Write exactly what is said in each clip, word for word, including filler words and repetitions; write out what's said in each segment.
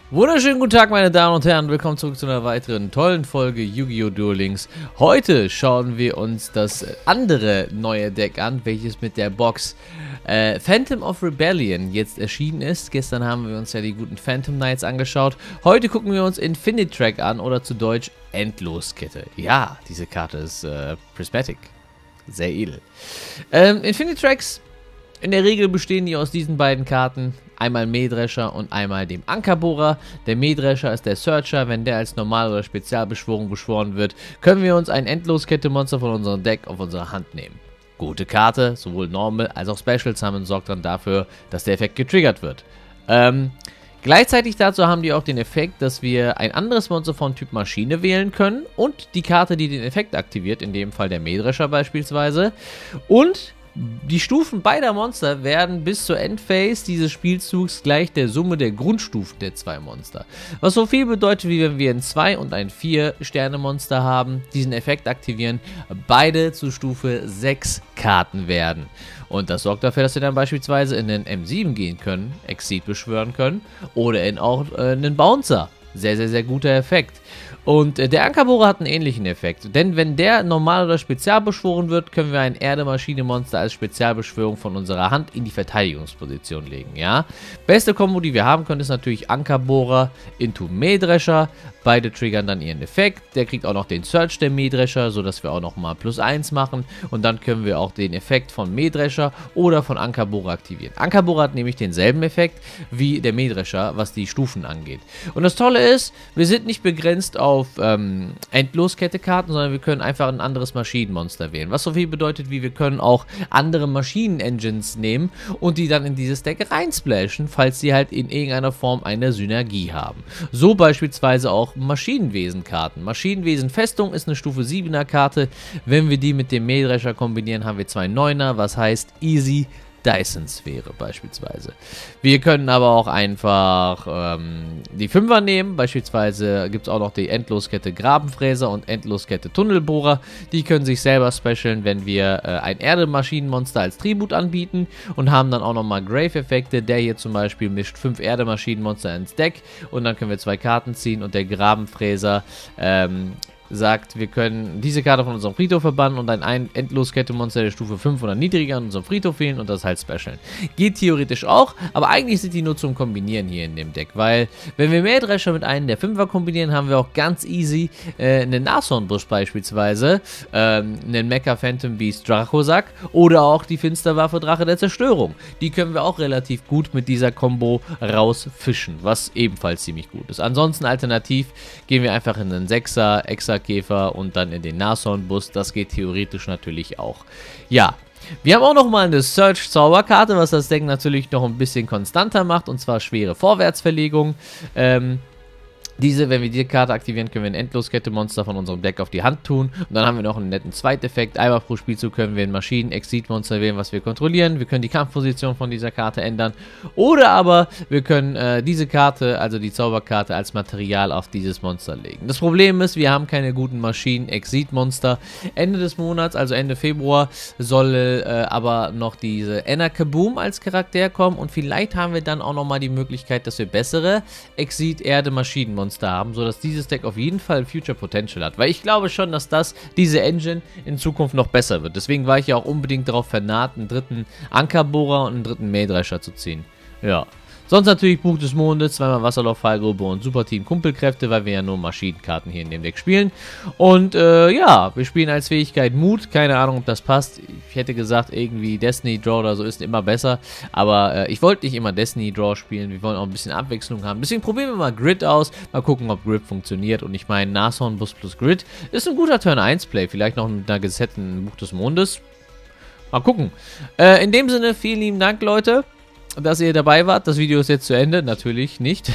Wunderschönen guten Tag, meine Damen und Herren. Willkommen zurück zu einer weiteren tollen Folge Yu-Gi-Oh! Duel Links. Heute schauen wir uns das andere neue Deck an, welches mit der Box äh, Phantom of Rebellion jetzt erschienen ist. Gestern haben wir uns ja die guten Phantom Knights angeschaut. Heute gucken wir uns Infinitrack an, oder zu Deutsch Endloskette. Ja, diese Karte ist äh, prismatic. Sehr edel. Ähm, Infinitracks, in der Regel bestehen die aus diesen beiden Karten. Einmal Mähdrescher und einmal dem Ankerbohrer. Der Mähdrescher ist der Searcher. Wenn der als Normal- oder Spezialbeschwörung beschworen wird, können wir uns ein Endloskette-Monster von unserem Deck auf unsere Hand nehmen. Gute Karte, sowohl Normal als auch Special Summon sorgt dann dafür, dass der Effekt getriggert wird. Ähm, gleichzeitig dazu haben die auch den Effekt, dass wir ein anderes Monster von Typ Maschine wählen können und die Karte, die den Effekt aktiviert, in dem Fall der Mähdrescher beispielsweise. Und die Stufen beider Monster werden bis zur Endphase dieses Spielzugs gleich der Summe der Grundstufen der zwei Monster. Was so viel bedeutet, wie wenn wir ein zwei und ein vier Sterne Monster haben, diesen Effekt aktivieren, beide zu Stufe sechs Karten werden. Und das sorgt dafür, dass wir dann beispielsweise in den M sieben gehen können, Exceed beschwören können oder in auch äh, einen Bouncer. Sehr, sehr, sehr guter Effekt. Und äh, der Ankerbohrer hat einen ähnlichen Effekt, denn wenn der normal oder spezial beschworen wird, können wir ein Erde-Maschine-Monster als Spezialbeschwörung von unserer Hand in die Verteidigungsposition legen, ja. Beste Kombo, die wir haben können, ist natürlich Ankerbohrer into Mähdrescher. Beide triggern dann ihren Effekt. Der kriegt auch noch den Search der Mähdrescher, sodass wir auch nochmal plus eins machen. Und dann können wir auch den Effekt von Mähdrescher oder von Ankerbohrer aktivieren. Ankerbohrer hat nämlich denselben Effekt wie der Mähdrescher, was die Stufen angeht. Und das Tolle ist, wir sind nicht begrenzt auf ähm, Endloskette-Karten, sondern wir können einfach ein anderes Maschinenmonster wählen. Was so viel bedeutet, wie wir können auch andere Maschinen-Engines nehmen und die dann in dieses Deck reinsplashen, falls sie halt in irgendeiner Form eine Synergie haben. So beispielsweise auch Maschinenwesen-Karten. Maschinenwesen-Festung ist eine Stufe siebener Karte. Wenn wir die mit dem Mähdrescher kombinieren, haben wir zwei neuner, was heißt Easy Dyson-Sphäre beispielsweise. Wir können aber auch einfach ähm, die Fünfer nehmen. Beispielsweise gibt es auch noch die Endloskette Grabenfräser und Endloskette Tunnelbohrer. Die können sich selber specialen, wenn wir äh, ein Erdemaschinenmonster als Tribut anbieten und haben dann auch nochmal Grave-Effekte. Der hier zum Beispiel mischt fünf Erdemaschinenmonster ins Deck und dann können wir zwei Karten ziehen und der Grabenfräser ähm, sagt, wir können diese Karte von unserem Friedhof verbannen und ein Endloskette-Monster der Stufe fünf oder niedriger an unserem Friedhof wählen und das halt specialen. Geht theoretisch auch, aber eigentlich sind die nur zum Kombinieren hier in dem Deck, weil wenn wir Mähdrescher mit einem der Fünfer kombinieren, haben wir auch ganz easy äh, einen Nashornbusch beispielsweise, ähm, einen Mecha Phantom Beast Drachosack oder auch die Finsterwaffe Drache der Zerstörung. Die können wir auch relativ gut mit dieser Combo rausfischen, was ebenfalls ziemlich gut ist. Ansonsten alternativ gehen wir einfach in einen Sechser, Exa Käfer und dann in den Nashornbus. Das geht theoretisch natürlich auch. Ja, wir haben auch nochmal eine Search-Zauberkarte, was das Deck natürlich noch ein bisschen konstanter macht, und zwar schwere Vorwärtsverlegung. Ähm, Diese, wenn wir die Karte aktivieren, können wir ein Endloskette-Monster von unserem Deck auf die Hand tun. Und dann haben wir noch einen netten Zweiteffekt. Einmal pro Spielzug können wir ein Maschinen-Exceed-Monster wählen, was wir kontrollieren. Wir können die Kampfposition von dieser Karte ändern. Oder aber wir können äh, diese Karte, also die Zauberkarte, als Material auf dieses Monster legen. Das Problem ist, wir haben keine guten Maschinen-Exceed-Monster. Ende des Monats, also Ende Februar, soll äh, aber noch diese Enna-Kaboom als Charakter kommen. Und vielleicht haben wir dann auch nochmal die Möglichkeit, dass wir bessere Exceed-Erde-Maschinen-Monster haben, sodass dieses Deck auf jeden Fall Future Potential hat, weil ich glaube schon, dass das, diese Engine in Zukunft noch besser wird. Deswegen war ich ja auch unbedingt darauf vernarrt, einen dritten Ankerbohrer und einen dritten Mähdrescher zu ziehen. Ja. Sonst natürlich Buch des Mondes, zweimal Wasserloch, Fallgrube und Superteam Kumpelkräfte, weil wir ja nur Maschinenkarten hier in dem Deck spielen. Und äh, ja, wir spielen als Fähigkeit Mut. Keine Ahnung, ob das passt. Ich hätte gesagt, irgendwie Destiny Draw oder so ist immer besser. Aber äh, ich wollte nicht immer Destiny Draw spielen. Wir wollen auch ein bisschen Abwechslung haben. Deswegen probieren wir mal Grid aus. Mal gucken, ob Grip funktioniert. Und ich meine, Nashornbus plus Grid ist ein guter Turn eins Play. Vielleicht noch mit einer gesetzten Buch des Mondes. Mal gucken. Äh, in dem Sinne, vielen lieben Dank, Leute, dass ihr dabei wart. Das Video ist jetzt zu Ende. Natürlich nicht.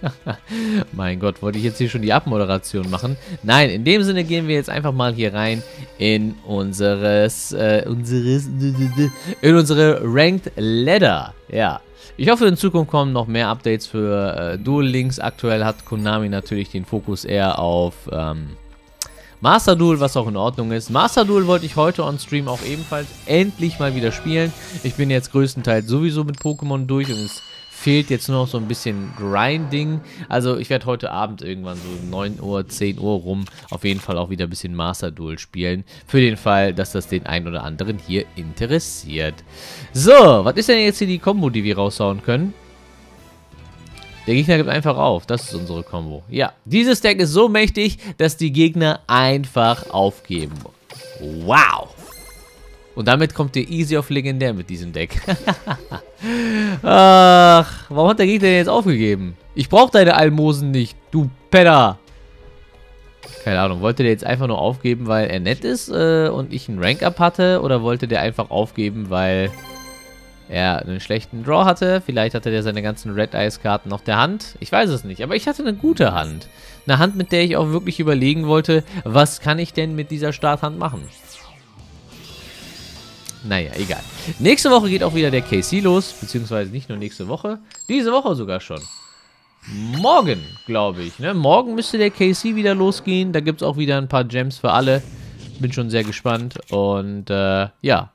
Mein Gott, wollte ich jetzt hier schon die Abmoderation machen? Nein, in dem Sinne gehen wir jetzt einfach mal hier rein in unseres, äh, unseres, in unsere Ranked Ladder. Ja. Ich hoffe, in Zukunft kommen noch mehr Updates für äh, Duel Links. Aktuell hat Konami natürlich den Fokus eher auf ähm, Master Duel, was auch in Ordnung ist. Master Duel wollte ich heute on Stream auch ebenfalls endlich mal wieder spielen. Ich bin jetzt größtenteils sowieso mit Pokémon durch und es fehlt jetzt nur noch so ein bisschen Grinding. Also ich werde heute Abend irgendwann so neun Uhr, zehn Uhr rum auf jeden Fall auch wieder ein bisschen Master Duel spielen. Für den Fall, dass das den einen oder anderen hier interessiert. So, was ist denn jetzt hier die Combo, die wir raushauen können? Der Gegner gibt einfach auf. Das ist unsere Combo. Ja, dieses Deck ist so mächtig, dass die Gegner einfach aufgeben. Wow. Und damit kommt ihr easy auf legendär mit diesem Deck. Ach, warum hat der Gegner denn jetzt aufgegeben? Ich brauche deine Almosen nicht, du Penner. Keine Ahnung, wollte der jetzt einfach nur aufgeben, weil er nett ist äh, und ich einen Rank-Up hatte? Oder wollte der einfach aufgeben, weil er einen schlechten Draw hatte? Vielleicht hatte der seine ganzen Red-Eyes-Karten auf der Hand. Ich weiß es nicht, aber ich hatte eine gute Hand. Eine Hand, mit der ich auch wirklich überlegen wollte, was kann ich denn mit dieser Starthand machen? Naja, egal. Nächste Woche geht auch wieder der K C los, beziehungsweise nicht nur nächste Woche, diese Woche sogar schon. Morgen, glaube ich, ne? Morgen müsste der K C wieder losgehen, da gibt es auch wieder ein paar Gems für alle. Bin schon sehr gespannt und, äh, ja.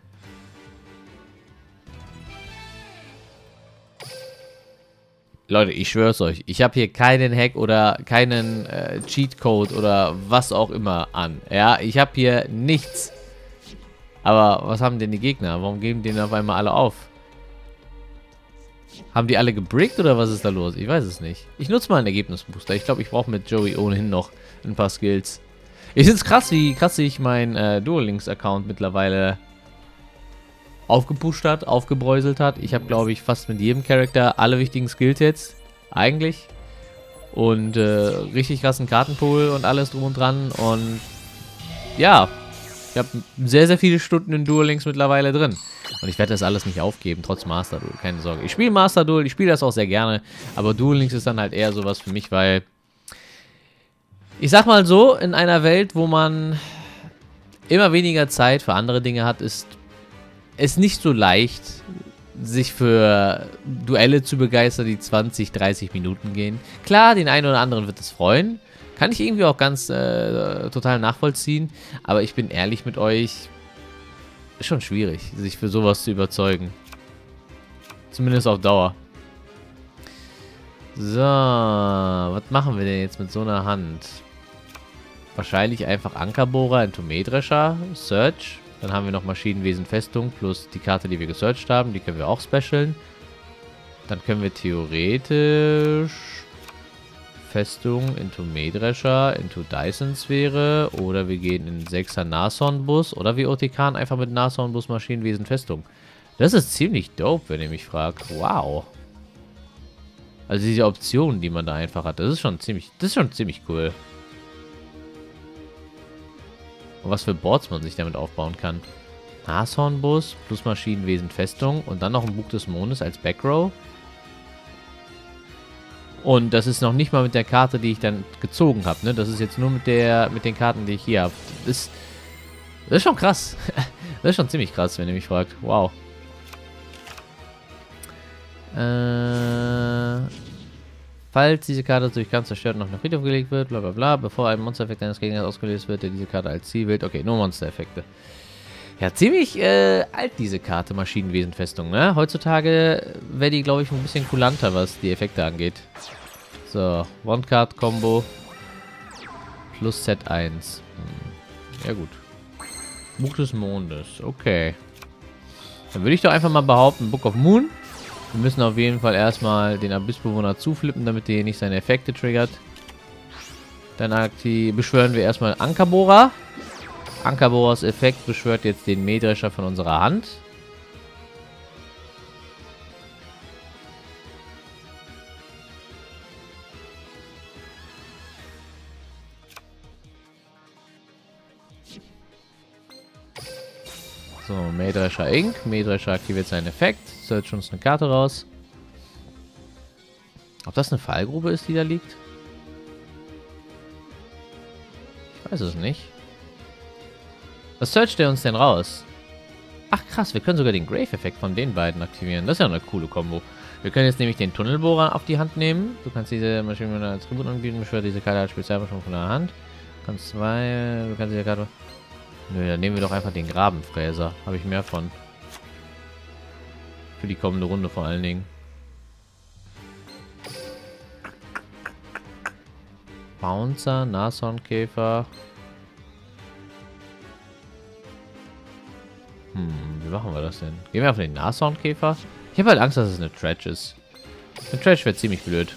Leute, ich schwör's euch, ich habe hier keinen Hack oder keinen äh, Cheatcode oder was auch immer an. Ja, ich habe hier nichts. Aber was haben denn die Gegner? Warum geben denen auf einmal alle auf? Haben die alle gebrickt oder was ist da los? Ich weiß es nicht. Ich nutze mal einen Ergebnisbooster. Ich glaube, ich brauche mit Joey ohnehin noch ein paar Skills. Ich finde es krass, wie krass sich mein äh, Duel Links Account mittlerweile aufgepusht hat, aufgebräuselt hat. Ich habe, glaube ich, fast mit jedem Charakter alle wichtigen Skills jetzt. Eigentlich. Und äh, richtig krassen Kartenpool und alles drum und dran. Und ja, ich habe sehr, sehr viele Stunden in Duel Links mittlerweile drin. Und ich werde das alles nicht aufgeben, trotz Master Duel. Keine Sorge. Ich spiele Master Duel, ich spiele das auch sehr gerne. Aber Duel Links ist dann halt eher sowas für mich, weil ich sag mal so, in einer Welt, wo man immer weniger Zeit für andere Dinge hat, ist es nicht so leicht, sich für Duelle zu begeistern, die zwanzig, dreißig Minuten gehen. Klar, den einen oder anderen wird es freuen. Kann ich irgendwie auch ganz äh, total nachvollziehen. Aber ich bin ehrlich mit euch, ist schon schwierig, sich für sowas zu überzeugen. Zumindest auf Dauer. So, was machen wir denn jetzt mit so einer Hand? Wahrscheinlich einfach Ankerbohrer, Entomähdrescher, Search. Dann haben wir noch Maschinenwesen Festung plus die Karte, die wir gesearched haben. Die können wir auch specialen. Dann können wir theoretisch Festung, Entomähdrescher, into Dyson-Sphäre. Oder wir gehen in sechser Nashornbus. Oder wir O T K'n einfach mit Nashornbus Maschinenwesen Festung. Das ist ziemlich dope, wenn ihr mich fragt. Wow. Also diese Optionen, die man da einfach hat, das ist schon ziemlich, das ist schon ziemlich cool. Und was für Boards man sich damit aufbauen kann. Nashornbus plus Maschinenwesen Festung und dann noch ein Buch des Mondes als Backrow. Und das ist noch nicht mal mit der Karte, die ich dann gezogen habe. Ne? Das ist jetzt nur mit der mit den Karten, die ich hier habe. Das, das ist schon krass. Das ist schon ziemlich krass, wenn ihr mich fragt. Wow. Äh... Falls diese Karte durch Kampf zerstört und noch nach Friedhof gelegt wird, bla bla bla, bevor ein Monstereffekt eines Gegners ausgelöst wird, der diese Karte als Ziel wählt. Okay, nur Monstereffekte. Ja, ziemlich äh, alt diese Karte, Maschinenwesenfestung, ne? Heutzutage wäre die, glaube ich, ein bisschen kulanter, was die Effekte angeht. So, One-Card-Combo plus Set eins. Hm. Ja gut. Buch des Mondes, okay. Dann würde ich doch einfach mal behaupten, Book of Moon. Wir müssen auf jeden Fall erstmal den Abyssbewohner zuflippen, damit der nicht seine Effekte triggert. Dann aktiv beschwören wir erstmal Ankerbohrer. Ankerbohrers Effekt beschwört jetzt den Mähdrescher von unserer Hand. So, Mähdrescher Ink. Mähdrescher aktiviert seinen Effekt. Search uns eine Karte raus. Ob das eine Fallgrube ist, die da liegt? Ich weiß es nicht. Was searcht der uns denn raus? Ach krass, wir können sogar den Grave-Effekt von den beiden aktivieren. Das ist ja eine coole Kombo. Wir können jetzt nämlich den Tunnelbohrer auf die Hand nehmen. Du kannst diese Maschine als Tribut anbieten. Beschwört diese Karte als Spezialbeschwörung von der Hand. Du kannst zwei... Du kannst diese Karte... Nö, dann nehmen wir doch einfach den Grabenfräser. Habe ich mehr von. Für die kommende Runde vor allen Dingen. Bouncer, Nashornkäfer. Hm, wie machen wir das denn? Gehen wir auf den Nashornkäfer? Ich habe halt Angst, dass es eine Trash ist. Eine Trash wäre ziemlich blöd.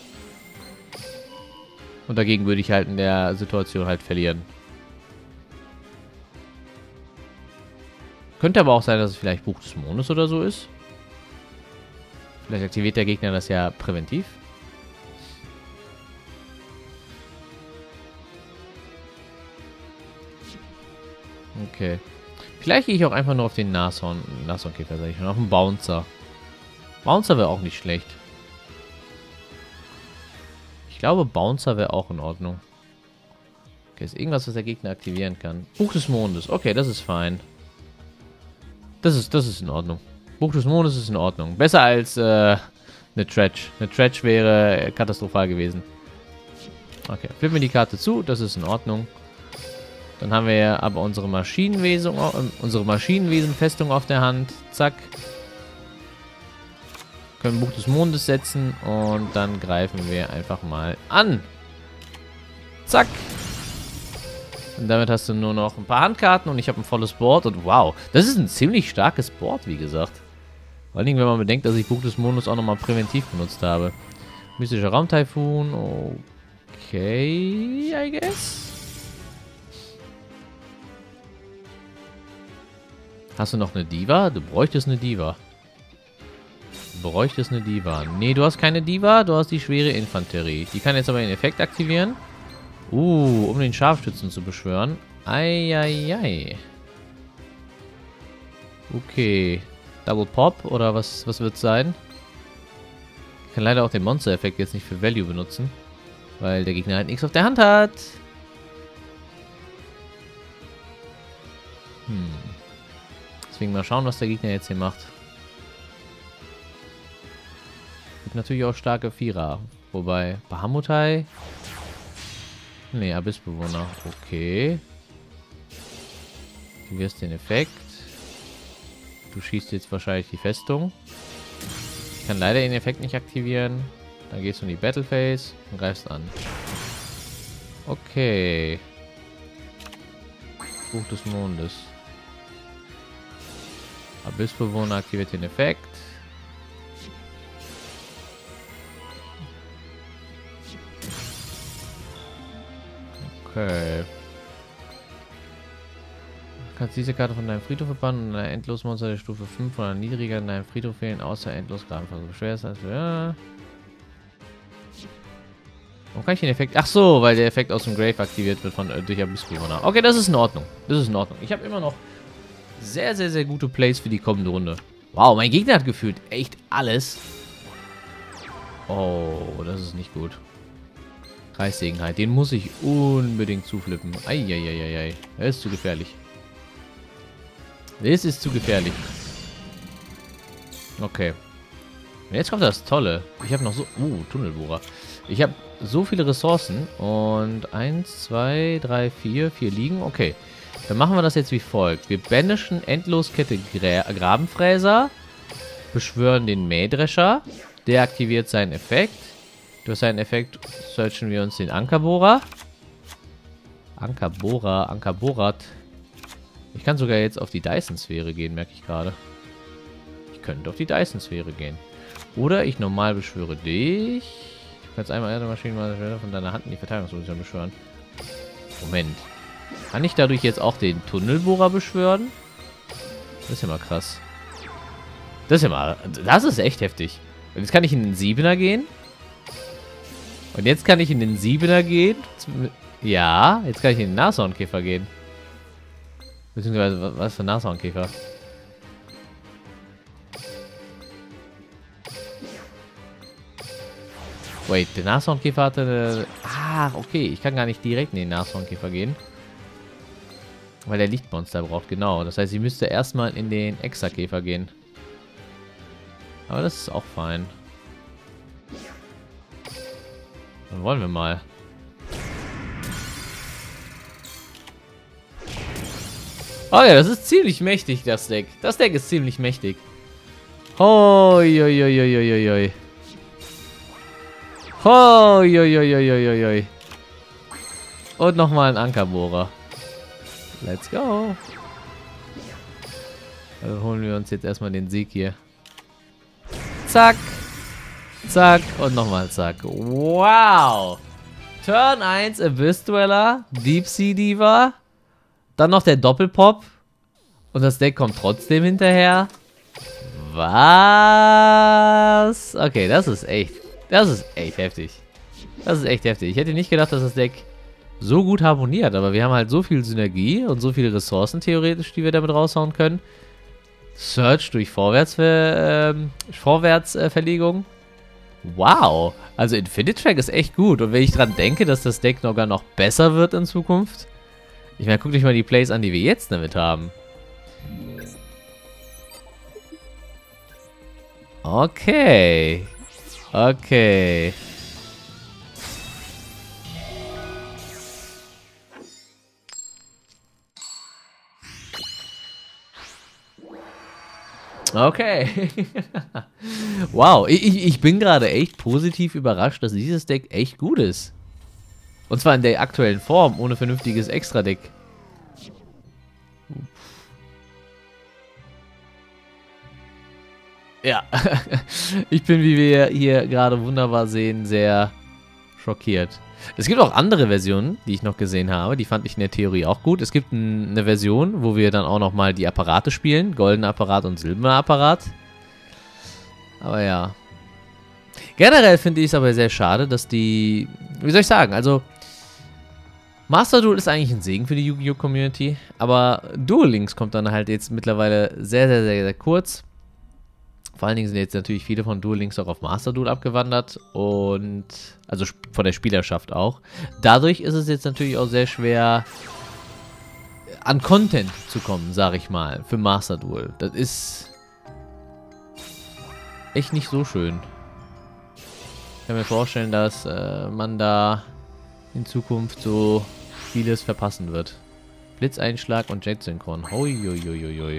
Und dagegen würde ich halt in der Situation halt verlieren. Könnte aber auch sein, dass es vielleicht Buch des Mondes oder so ist. Vielleicht aktiviert der Gegner das ja präventiv. Okay. Vielleicht gehe ich auch einfach nur auf den Nashorn, Nashornkäfer, sage ich schon, auf den Bouncer. Bouncer wäre auch nicht schlecht. Ich glaube, Bouncer wäre auch in Ordnung. Okay, ist irgendwas, was der Gegner aktivieren kann. Buch des Mondes. Okay, das ist fein. Das ist, das ist in Ordnung. Buch des Mondes ist in Ordnung. Besser als äh, eine Trash. Eine Trash wäre katastrophal gewesen. Okay, flippen wir die Karte zu. Das ist in Ordnung. Dann haben wir aber unsere Maschinenwesen, äh, unsere Maschinenwesenfestung auf der Hand. Zack. Können Buch des Mondes setzen und dann greifen wir einfach mal an. Zack. Und damit hast du nur noch ein paar Handkarten und ich habe ein volles Board und wow, das ist ein ziemlich starkes Board, wie gesagt. Vor allen Dingen, wenn man bedenkt, dass ich Buch des Mondes auch nochmal präventiv benutzt habe. Mystischer Raumtaifun, okay, I guess. Hast du noch eine Diva? Du bräuchtest eine Diva. Du bräuchtest eine Diva. Nee, du hast keine Diva, du hast die schwere Infanterie. Die kann jetzt aber den Effekt aktivieren. Uh, um den Scharfschützen zu beschwören. Eieiei. Okay. Double Pop oder was, was wird es sein? Ich kann leider auch den Monster-Effekt jetzt nicht für Value benutzen. Weil der Gegner halt nichts auf der Hand hat. Hm. Deswegen mal schauen, was der Gegner jetzt hier macht. Gibt natürlich auch starke Vierer. Wobei, Bahamutai. Ne, Abyssbewohner. Okay. Du wirst den Effekt. Du schießt jetzt wahrscheinlich die Festung. Ich kann leider den Effekt nicht aktivieren. Dann gehst du in die Battle Phase und greifst an. Okay. Buch des Mondes. Abyssbewohner aktiviert den Effekt. Okay. Du kannst diese Karte von deinem Friedhof verbannen und ein Endlosmonster der Stufe fünf oder niedriger in deinem Friedhof wählen, außer Endlosgraben. Also schwer ist als ja. Warum kann ich den Effekt? Ach so, weil der Effekt aus dem Grave aktiviert wird von äh, durch Abyssbewohner. Okay, das ist in Ordnung. Das ist in Ordnung. Ich habe immer noch sehr, sehr, sehr gute Plays für die kommende Runde. Wow, mein Gegner hat gefühlt echt alles. Oh, das ist nicht gut. Kreissegenheit, den muss ich unbedingt zuflippen. Eieieiei. Das ist zu gefährlich. Das ist zu gefährlich. Okay. Und jetzt kommt das Tolle. Ich habe noch so... Uh, Tunnelbohrer. Ich habe so viele Ressourcen. Und eins, zwei, drei, vier, vier liegen. Okay. Dann machen wir das jetzt wie folgt. Wir banishen Endloskette Gra Grabenfräser. Beschwören den Mähdrescher. Der aktiviert seinen Effekt. Durch seinen Effekt searchen wir uns den Ankerbohrer. Ankerbohrer, Ankerbohrat. Ich kann sogar jetzt auf die Dyson-Sphäre gehen, merke ich gerade. Ich könnte auf die Dyson-Sphäre gehen. Oder ich normal beschwöre dich. Du kannst einmal eine Maschine von deiner Hand in die Verteidigungsposition beschwören. Moment. Kann ich dadurch jetzt auch den Tunnelbohrer beschwören? Das ist ja mal krass. Das ist ja mal... Das ist echt heftig. Und jetzt kann ich in den Siebener gehen. Und jetzt kann ich in den Siebener gehen. Ja, jetzt kann ich in den Nashornkäfer gehen. Beziehungsweise, was für ein Nashornkäfer? Wait, der Nashornkäfer hatte eine... Ah, okay. Ich kann gar nicht direkt in den Nashornkäfer gehen. Weil der Lichtmonster braucht, genau. Das heißt, ich müsste erstmal in den Exakäfer gehen. Aber das ist auch fein. Dann wollen wir mal. Oh ja, das ist ziemlich mächtig, das Deck. Das Deck ist ziemlich mächtig. Hoi, hoi, hoi, hoi, hoi, hoi. Hoi, hoi, hoi, hoi, hoi. Und nochmal ein Ankerbohrer. Let's go. Also holen wir uns jetzt erstmal den Sieg hier. Zack. Zack. Und nochmal zack. Wow. Turn eins Abyss Dweller. Deep Sea Diva. Dann noch der Doppelpop. Und das Deck kommt trotzdem hinterher. Was? Okay, das ist echt. Das ist echt heftig. Das ist echt heftig. Ich hätte nicht gedacht, dass das Deck so gut harmoniert. Aber wir haben halt so viel Synergie und so viele Ressourcen theoretisch, die wir damit raushauen können. Search durch Vorwärtsver ähm, Vorwärtsverlegung. Wow. Also Infinite Track ist echt gut. Und wenn ich dran denke, dass das Deck sogar noch besser wird in Zukunft. Ich meine, guckt euch mal die Plays an, die wir jetzt damit haben. Okay. Okay. Okay. Wow, ich, ich bin gerade echt positiv überrascht, dass dieses Deck echt gut ist. Und zwar in der aktuellen Form, ohne vernünftiges Extra-Deck. Ja. Ich bin, wie wir hier gerade wunderbar sehen, sehr schockiert. Es gibt auch andere Versionen, die ich noch gesehen habe. Die fand ich in der Theorie auch gut. Es gibt ein, eine Version, wo wir dann auch nochmal die Apparate spielen. Goldener Apparat und silberner Apparat. Aber ja. Generell finde ich es aber sehr schade, dass die... Wie soll ich sagen? Also... Master Duel ist eigentlich ein Segen für die Yu-Gi-Oh! Community. Aber Duel Links kommt dann halt jetzt mittlerweile sehr, sehr, sehr, sehr kurz. Vor allen Dingen sind jetzt natürlich viele von Duel Links auch auf Master Duel abgewandert und also von der Spielerschaft auch. Dadurch ist es jetzt natürlich auch sehr schwer an Content zu kommen, sage ich mal, für Master Duel. Das ist echt nicht so schön. Ich kann mir vorstellen, dass äh, man da in Zukunft so vieles verpassen wird. Blitzeinschlag und Jet-Synchron. Huiuiuiui.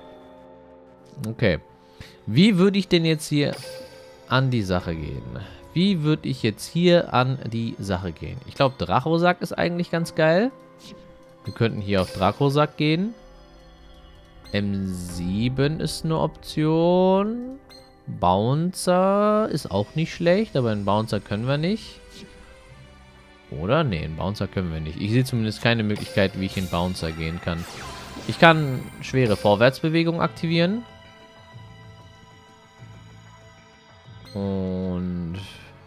Okay. Wie würde ich denn jetzt hier an die Sache gehen? Wie würde ich jetzt hier an die Sache gehen? Ich glaube, Drachosack ist eigentlich ganz geil. Wir könnten hier auf Drachosack gehen. M sieben ist eine Option. Bouncer ist auch nicht schlecht, aber einen Bouncer können wir nicht. Oder? Ne, einen Bouncer können wir nicht. Ich sehe zumindest keine Möglichkeit, wie ich in Bouncer gehen kann. Ich kann schwere Vorwärtsbewegungen aktivieren. Und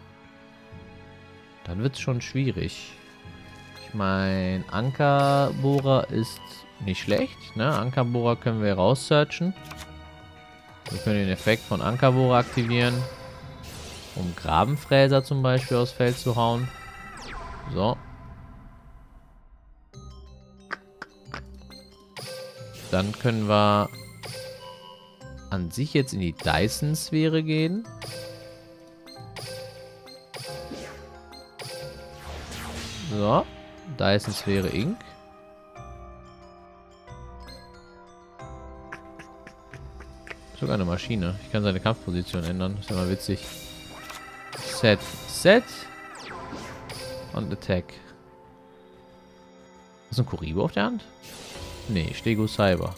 dann wird es schon schwierig. Ich meine, Ankerbohrer ist nicht schlecht. Ne? Ankerbohrer können wir raussearchen. Wir können den Effekt von Ankerbohrer aktivieren, um Grabenfräser zum Beispiel aufs Feld zu hauen. So. Dann können wir an sich jetzt in die Dyson-Sphäre gehen. So, Dyson-Sphäre Ink. Sogar eine Maschine. Ich kann seine Kampfposition ändern. Das ist ja mal witzig. Set. Set. Und Attack. Ist ein Kuribo auf der Hand? Nee, Stego Cyber.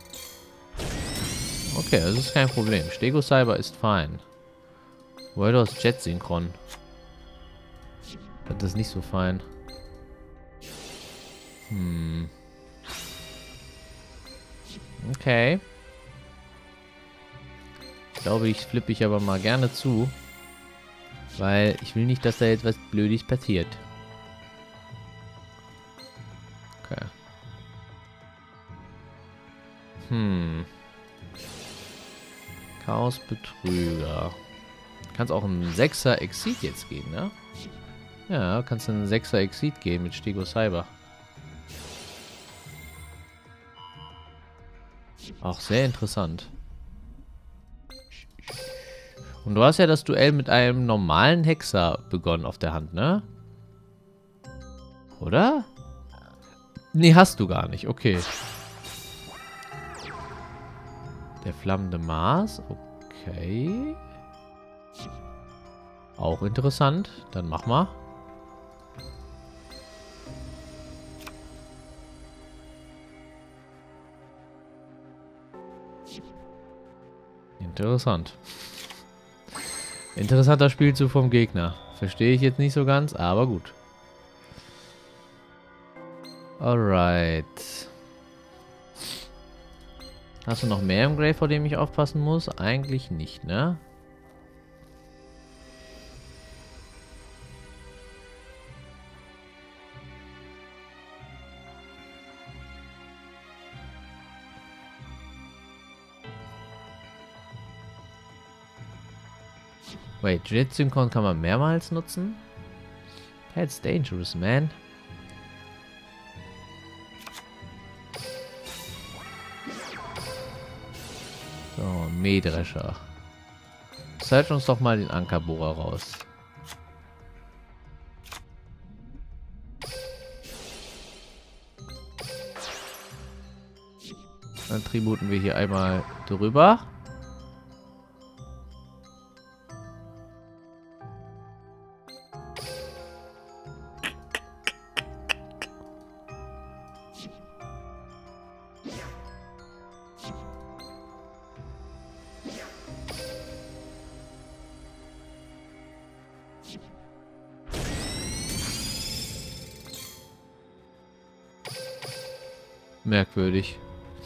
Okay, das ist kein Problem. Stego Cyber ist fein. Voidos Jet Synchron. Das ist nicht so fein. Hm. Okay. Ich glaube, ich flippe ich aber mal gerne zu. Weil ich will nicht, dass da jetzt was Blödes passiert. Okay. Hm. Chaos Betrüger. Kannst auch einen Sechser Exit jetzt gehen, ne? Ja, kannst einen Sechser Exit gehen mit Stego Cyber. Auch sehr interessant. Und du hast ja das Duell mit einem normalen Hexer begonnen auf der Hand, ne? Oder? Nee, hast du gar nicht. Okay. Der flammende Mars. Okay. Auch interessant. Dann mach mal. Interessant. Interessanter Spielzug vom Gegner. Verstehe ich jetzt nicht so ganz, aber gut. Alright. Hast du noch mehr im Grave, vor dem ich aufpassen muss? Eigentlich nicht, ne? Wait, Jet-Synchron kann man mehrmals nutzen? That's dangerous, man. So, Mähdrescher. Search uns doch mal den Ankerbohrer raus. Dann tributen wir hier einmal drüber. Merkwürdig.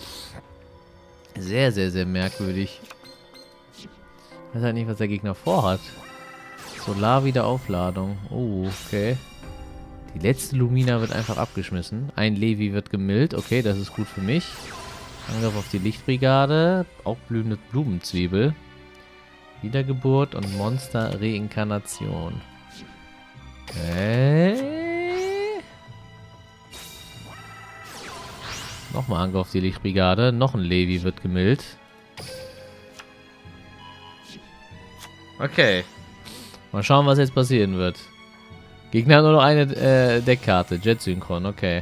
Sehr, sehr, sehr merkwürdig. Ich weiß halt nicht, was der Gegner vorhat. Solar-Wiederaufladung. Oh, okay. Die letzte Lumina wird einfach abgeschmissen. Ein Levi wird gemillt. Okay, das ist gut für mich. Angriff auf die Lichtbrigade. Auch blühende Blumenzwiebel. Wiedergeburt und Monster-Reinkarnation. Okay. Nochmal Angriff auf die Lichtbrigade. Noch ein Levi wird gemillt. Okay. Mal schauen, was jetzt passieren wird. Gegner hat nur noch eine äh, Deckkarte. Jet-Synchron, okay.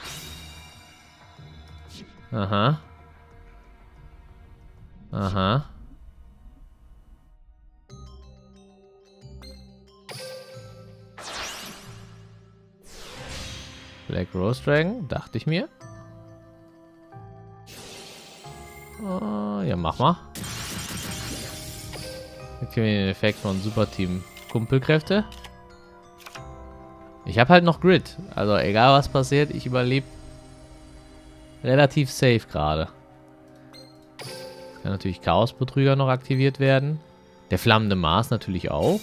Aha. Aha. Black Rose Dragon, dachte ich mir. Oh, ja, mach mal. Jetzt kriegen wir den Effekt von Super Team Kumpelkräfte. Ich habe halt noch Grid. Also egal was passiert, ich überlebe relativ safe gerade. Kann natürlich Chaosbetrüger noch aktiviert werden. Der flammende Mars natürlich auch.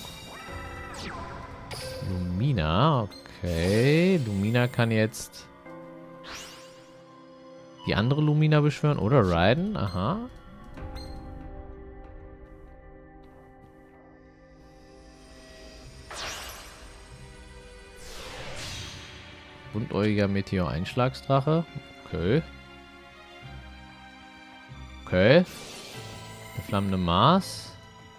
Lumina, okay. Lumina kann jetzt die andere Lumina beschwören oder Raiden. Aha. Buntäugiger Meteor-Einschlagsdrache. Okay. Okay. Der flammende Mars.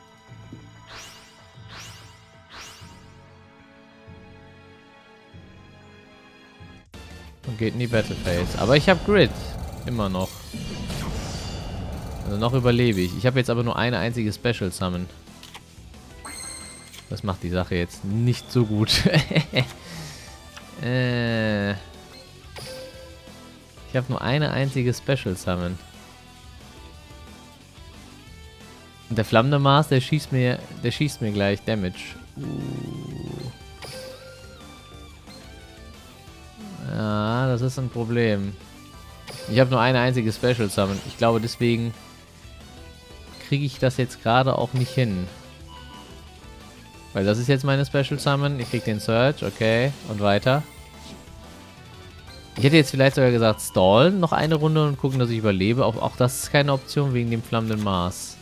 Und geht in die Battle Phase. Aber ich habe Grid. Immer noch. Also noch überlebe ich. Ich habe jetzt aber nur eine einzige Special Summon. Das macht die Sache jetzt nicht so gut. äh, ich habe nur eine einzige Special Summon. Und der flammende Mars, der schießt mir, der schießt mir gleich Damage. Uh. Ja, das ist ein Problem. Ich habe nur eine einzige Special Summon. Ich glaube, deswegen kriege ich das jetzt gerade auch nicht hin. Weil das ist jetzt meine Special Summon. Ich kriege den Surge, okay. Und weiter. Ich hätte jetzt vielleicht sogar gesagt, stallen noch eine Runde und gucken, dass ich überlebe. Auch, auch das ist keine Option wegen dem flammenden Mars.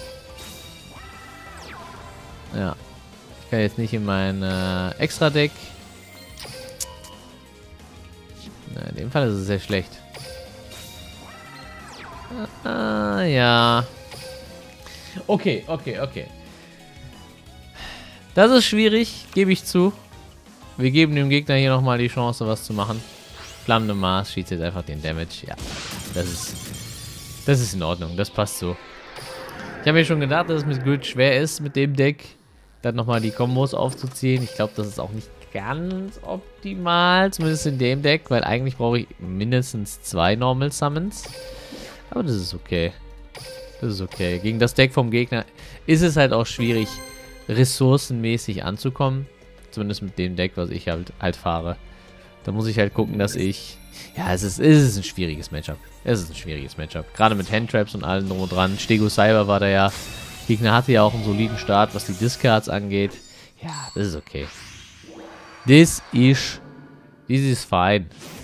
Ja. Ich kann jetzt nicht in mein äh, Extra-Deck. In dem Fall ist es sehr schlecht. Ah, ja. Okay, okay, okay. Das ist schwierig, gebe ich zu. Wir geben dem Gegner hier nochmal die Chance, was zu machen. Flammende Mars schießt jetzt einfach den Damage. Ja, das ist, das ist in Ordnung. Das passt so. Ich habe mir schon gedacht, dass es mit Grid schwer ist, mit dem Deck dann nochmal die Kombos aufzuziehen. Ich glaube, das ist auch nicht ganz optimal, zumindest in dem Deck, weil eigentlich brauche ich mindestens zwei Normal Summons. Aber das ist okay. Das ist okay. Gegen das Deck vom Gegner ist es halt auch schwierig, ressourcenmäßig anzukommen. Zumindest mit dem Deck, was ich halt, halt fahre. Da muss ich halt gucken, dass ich... Ja, es ist, es ist ein schwieriges Matchup. Es ist ein schwieriges Matchup. Gerade mit Handtraps und allem drum und dran. Stego Cyber war da ja... Gegner hatte ja auch einen soliden Start, was die Discards angeht. Ja, das ist okay. This is... This is fine.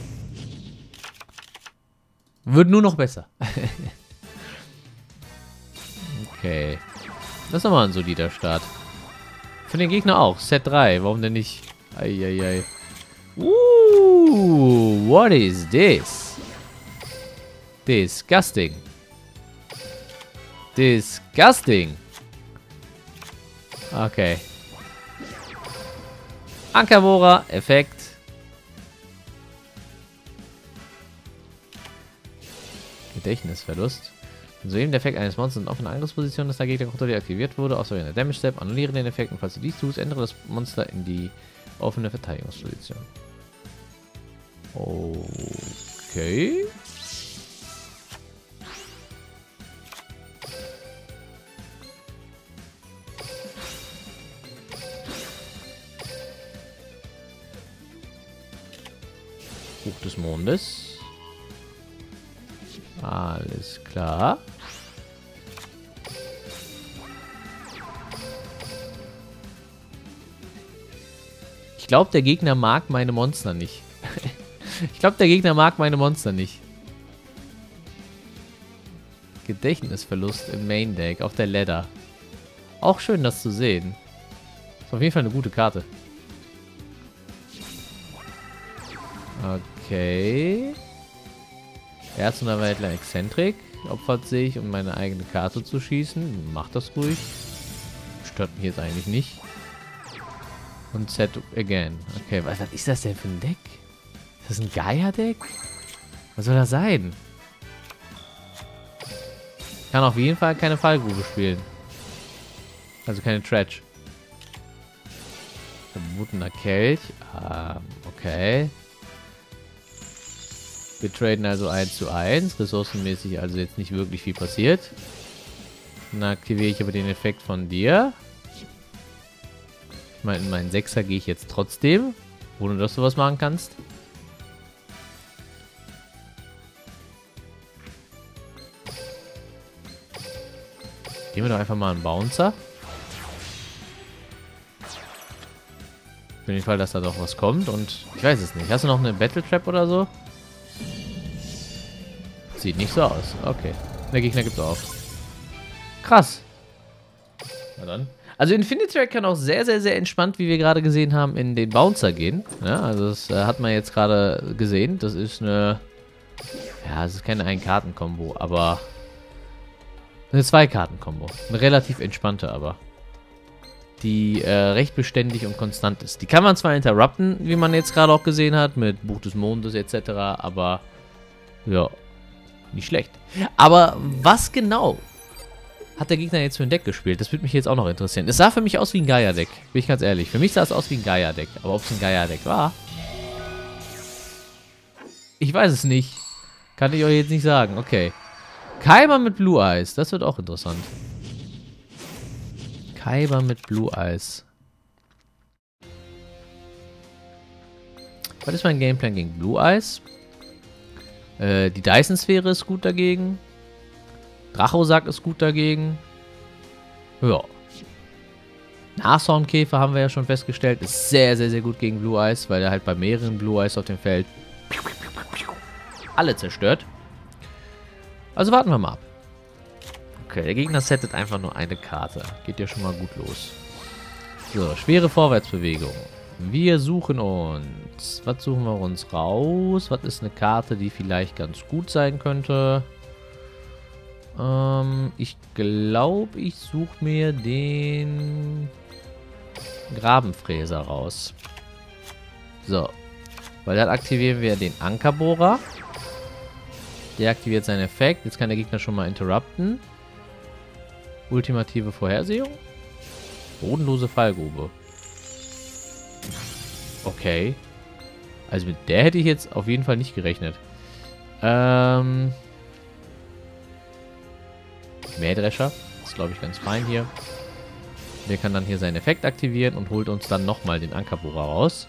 Wird nur noch besser. Okay. Das ist nochmal ein solider Start. Für den Gegner auch. Set drei. Warum denn nicht? Eieiei. Uh, what is this? Disgusting. Disgusting. Okay. Ankerbohrer, Effekt. Gedächtnisverlust. Soeben der Effekt eines Monsters in offener Angriffsposition, das der Gegner kontrolliert, aktiviert wurde, außer in der Damage Step, annulliere den Effekt und falls du dies tust, ändere das Monster in die offene Verteidigungsposition. Okay. Buch des Mondes. Alles klar. Ich glaube, der Gegner mag meine Monster nicht. Ich glaube, der Gegner mag meine Monster nicht. Gedächtnisverlust im Main Deck auf der Ladder. Auch schön, das zu sehen. Ist auf jeden Fall eine gute Karte. Okay. Erzunterweitler Exzentrik opfert sich, um meine eigene Karte zu schießen. Macht das ruhig. Stört mich jetzt eigentlich nicht. Und Set again. Okay, was, was ist das denn für ein Deck? Ist das ein Gaia-Deck? Was soll das sein? Kann auf jeden Fall keine Fallgrube spielen. Also keine Trash. Verbotener Kelch. Ah, okay. Wir traden also eins zu eins. Ressourcenmäßig also jetzt nicht wirklich viel passiert. Dann aktiviere ich aber den Effekt von dir. Ich meine, in meinen Sechser gehe ich jetzt trotzdem. Ohne dass du was machen kannst. Gehen wir doch einfach mal einen Bouncer. Für den Fall, dass da doch was kommt. Und ich weiß es nicht. Hast du noch eine Battle Trap oder so? Sieht nicht so aus. Okay. Der Gegner gibt auf. Krass. Na dann. Also Infinity Track kann auch sehr, sehr, sehr entspannt, wie wir gerade gesehen haben, in den Bouncer gehen. Ja, also das äh, hat man jetzt gerade gesehen. Das ist eine... Ja, es ist keine Ein-Karten-Kombo, aber... Eine Zwei-Karten-Kombo. Eine relativ entspannte aber. Die äh, recht beständig und konstant ist. Die kann man zwar interrupten, wie man jetzt gerade auch gesehen hat, mit Buch des Mondes et cetera, aber... Ja... Nicht schlecht. Aber was genau hat der Gegner jetzt für ein Deck gespielt? Das würde mich jetzt auch noch interessieren. Es sah für mich aus wie ein Gaia-Deck. Bin ich ganz ehrlich. Für mich sah es aus wie ein Gaia-Deck. Aber ob es ein Gaia-Deck war? Ich weiß es nicht. Kann ich euch jetzt nicht sagen. Okay. Kaiba mit Blue Eyes. Das wird auch interessant. Kaiba mit Blue Eyes. Was ist mein Gameplan gegen Blue Eyes? Äh, die Dyson-Sphäre ist gut dagegen. Drachosack ist gut dagegen. Ja. Nashornkäfer haben wir ja schon festgestellt. Ist sehr, sehr, sehr gut gegen Blue Eyes, weil er halt bei mehreren Blue Eyes auf dem Feld alle zerstört. Also warten wir mal ab. Okay, der Gegner settet einfach nur eine Karte. Geht ja schon mal gut los. So, schwere Vorwärtsbewegung. Wir suchen uns. Was suchen wir uns raus? Was ist eine Karte, die vielleicht ganz gut sein könnte? Ähm, ich glaube, ich suche mir den Grabenfräser raus. So. Weil dann aktivieren wir den Ankerbohrer. Der aktiviert seinen Effekt. Jetzt kann der Gegner schon mal interrupten. Ultimative Vorhersehung. Bodenlose Fallgrube. Okay. Also mit der hätte ich jetzt auf jeden Fall nicht gerechnet. Ähm. Mähdrescher. Das ist, glaube ich, ganz fein hier. Der kann dann hier seinen Effekt aktivieren und holt uns dann nochmal den Ankerbohrer raus.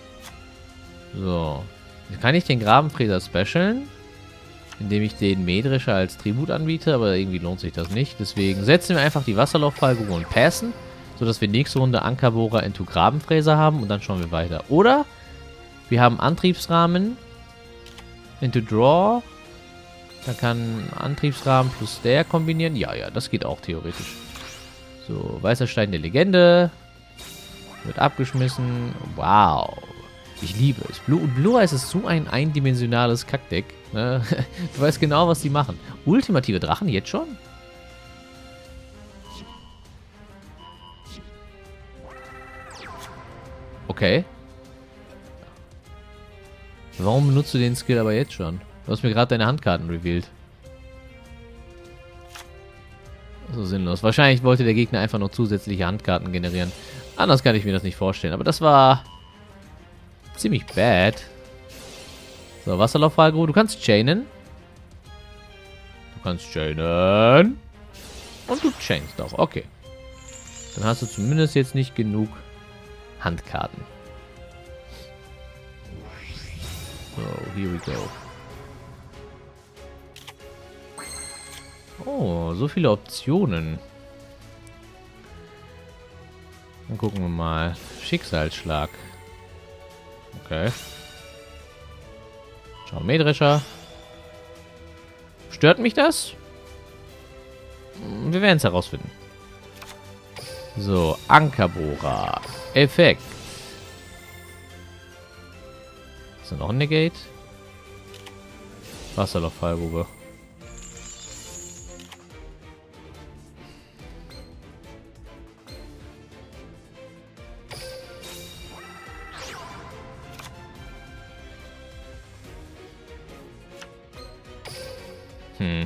So. Jetzt kann ich den Grabenfräser specialen, indem ich den Mähdrescher als Tribut anbiete, aber irgendwie lohnt sich das nicht. Deswegen setzen wir einfach die Wasserlauffallgrube und passen, sodass wir nächste Runde Ankerbohrer into Grabenfräser haben und dann schauen wir weiter. Oder wir haben Antriebsrahmen into Draw. Da kann Antriebsrahmen plus der kombinieren. Ja, ja, das geht auch theoretisch. So, weißer Stein der Legende. Wird abgeschmissen. Wow. Ich liebe es. Blue, Blue Eyes ist so ein eindimensionales Kackdeck. Ne? Du weißt genau, was die machen. Ultimative Drachen jetzt schon? Okay. Warum benutzt du den Skill aber jetzt schon? Du hast mir gerade deine Handkarten revealed. So sinnlos. Wahrscheinlich wollte der Gegner einfach nur zusätzliche Handkarten generieren. Anders kann ich mir das nicht vorstellen. Aber das war ziemlich bad. So, Wasserlauffallgrube. Du kannst chainen. Du kannst chainen. Und du chainst auch. Okay. Dann hast du zumindest jetzt nicht genug Handkarten. So, here we go. Oh, so viele Optionen. Dann gucken wir mal. Schicksalsschlag. Okay. Schau, Mähdrescher. Stört mich das? Wir werden es herausfinden. So, Ankerbohrer. Effekt. Ist da noch ein Negate? Wasserlauffallgrube. Hm.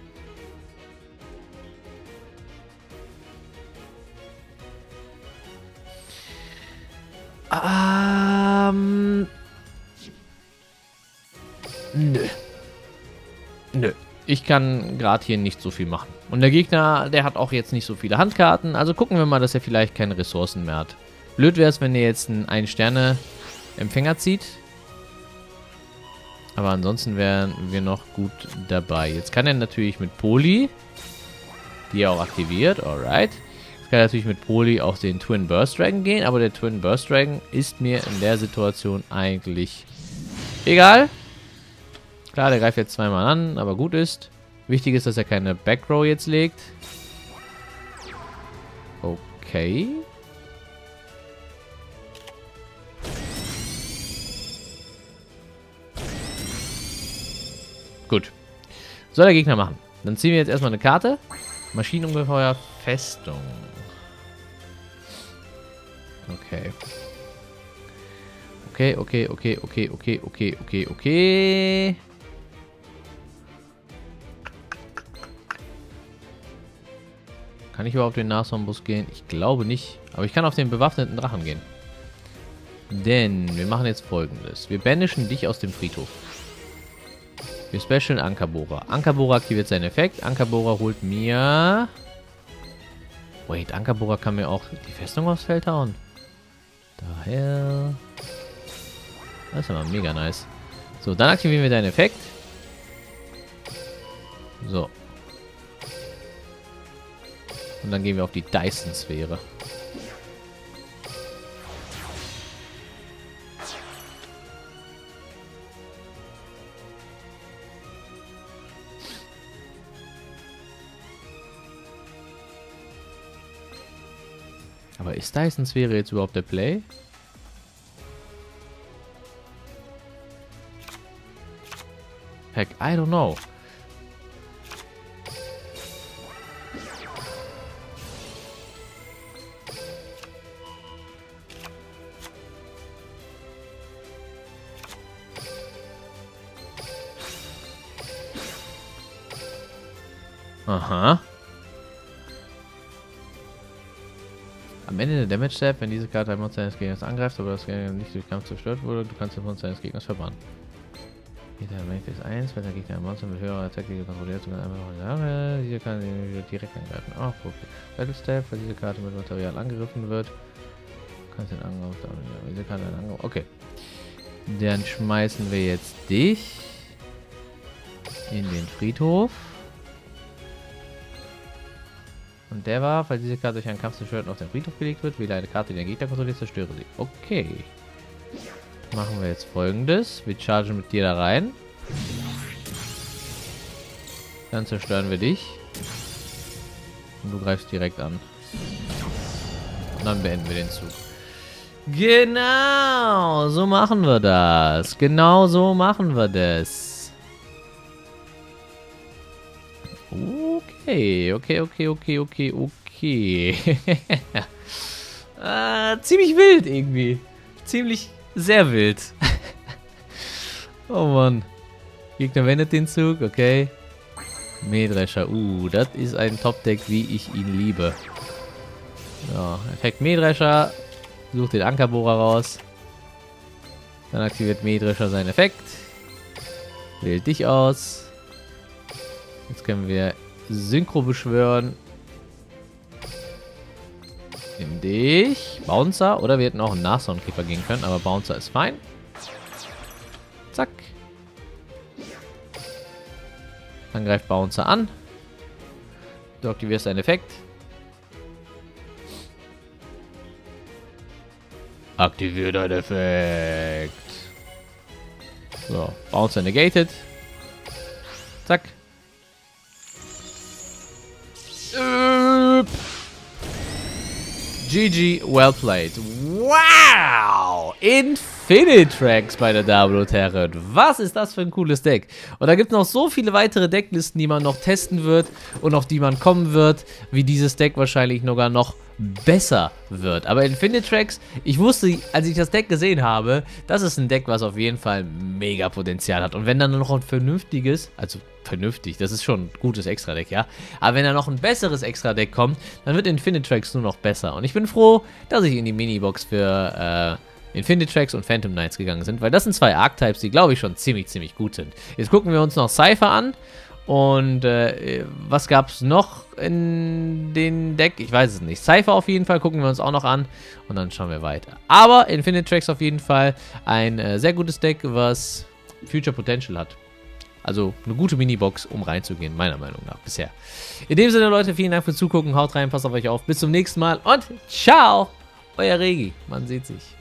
Ähm. Nö. Nö. Ich kann gerade hier nicht so viel machen. Und der Gegner, der hat auch jetzt nicht so viele Handkarten. Also gucken wir mal, dass er vielleicht keine Ressourcen mehr hat. Blöd wäre es, wenn er jetzt einen Ein-Sterne-Empfänger zieht. Aber ansonsten wären wir noch gut dabei. Jetzt kann er natürlich mit Poli, die er auch aktiviert, alright. Jetzt kann er natürlich mit Poli auf den Twin Burst Dragon gehen, aber der Twin Burst Dragon ist mir in der Situation eigentlich egal. Klar, der greift jetzt zweimal an, aber gut ist. Wichtig ist, dass er keine Backrow jetzt legt. Okay. Gut. Soll der Gegner machen. Dann ziehen wir jetzt erstmal eine Karte. Maschinenungefeuer Festung. Okay. Okay, okay, okay, okay, okay, okay, okay, okay. Kann ich überhaupt den Nashornbus gehen? Ich glaube nicht. Aber ich kann auf den bewaffneten Drachen gehen. Denn wir machen jetzt Folgendes. Wir banishen dich aus dem Friedhof. Wir specialen Ankerbohrer. Ankerbohrer aktiviert seinen Effekt. Ankerbohrer holt mir... Wait, Ankerbohrer kann mir auch die Festung aufs Feld hauen. Daher... Das ist aber mega nice. So, dann aktivieren wir deinen Effekt. So. Und dann gehen wir auf die Dyson-Sphäre. Aber ist Dyson-Sphäre jetzt überhaupt der Play? Heck, I don't know. Aha. Am Ende der Damage Step, wenn diese Karte ein Monster eines Gegners angreift, aber das Gegner nicht durch Kampf zerstört wurde, du kannst den Monster eines Gegners verbannen. Jeder Matrix eins, wenn der Gegner ein Monster mit höherer Attacke kontrolliert, sogar einfach noch Jahre. Diese kann direkt angreifen. Ach, okay. Battle Step, weil diese Karte mit Material angegriffen wird. Kannst den Angriff, diese Karte einen Angriff. Okay. Dann schmeißen wir jetzt dich in den Friedhof. Und der war, falls diese Karte durch einen Kampf zerstört und auf den Friedhof gelegt wird, wähle eine Karte, die den Gegner kontrolliert, zerstöre sie. Okay. Machen wir jetzt Folgendes. Wir chargen mit dir da rein. Dann zerstören wir dich. Und du greifst direkt an. Und dann beenden wir den Zug. Genau, so machen wir das. Genau so machen wir das. Okay, okay, okay, okay, okay, okay. äh, ziemlich wild irgendwie. Ziemlich sehr wild. Oh Mann. Gegner wendet den Zug, okay. Mähdrescher, uh, das ist ein Top-Deck, wie ich ihn liebe. Ja, Effekt Mähdrescher. Sucht den Ankerbohrer raus. Dann aktiviert Mähdrescher seinen Effekt. Wählt dich aus. Jetzt können wir Synchro beschwören. Nimm dich. Bouncer. Oder wir hätten auch einen Nashornkäfer gehen können, aber Bouncer ist fein. Zack. Dann greift Bouncer an. Du aktivierst einen Effekt. Aktiviert einen Effekt. So, Bouncer negated. Zack. G G, well played. Wow! Infinitracks, meine Damen und Herren. Was ist das für ein cooles Deck? Und da gibt es noch so viele weitere Decklisten, die man noch testen wird und auf die man kommen wird, wie dieses Deck wahrscheinlich sogar noch besser wird. Aber Infinitracks, ich wusste, als ich das Deck gesehen habe, das ist ein Deck, was auf jeden Fall mega Potenzial hat. Und wenn dann noch ein vernünftiges, also vernünftig, das ist schon ein gutes Extra-Deck, ja. Aber wenn da noch ein besseres Extra-Deck kommt, dann wird Infinitracks nur noch besser. Und ich bin froh, dass ich in die Minibox für äh, Infinitracks und Phantom Knights gegangen sind, weil das sind zwei Archetypes, die, glaube ich, schon ziemlich, ziemlich gut sind. Jetzt gucken wir uns noch Cypher an. Und äh, was gab es noch in den Deck? Ich weiß es nicht. Cypher auf jeden Fall gucken wir uns auch noch an. Und dann schauen wir weiter. Aber Infinitracks auf jeden Fall ein äh, sehr gutes Deck, was Future Potential hat. Also eine gute Minibox, um reinzugehen, meiner Meinung nach bisher. In dem Sinne, Leute, vielen Dank fürs Zugucken. Haut rein, passt auf euch auf. Bis zum nächsten Mal und ciao, euer Regi. Man sieht sich.